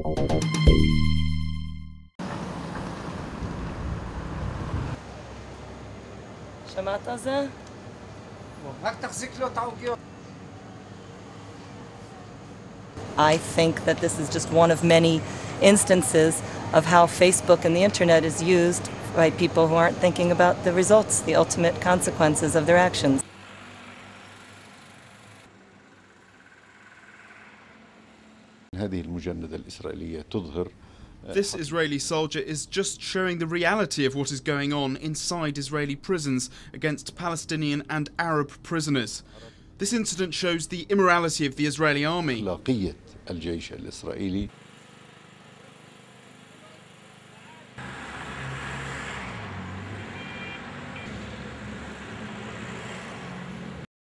שמעת על זה? רק תחזיק לו את העוגיות. I think that this is just one of many instances of how Facebook and the internet is used by people who aren't thinking about the results, the ultimate consequences of their actions. هذه المجندة الإسرائيلية تظهر This Israeli soldier is just showing the reality of what is going on inside Israeli prisons against Palestinian and Arab prisoners. This incident shows the immorality of the Israeli army. أخلاقية الجيش الإسرائيلي